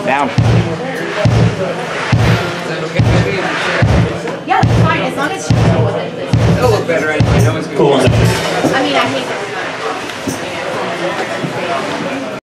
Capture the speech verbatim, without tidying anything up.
Down. Yeah, it's fine, as long as you know what it is. It'll look better anyway. No one's gonna. Cool. I mean, I hate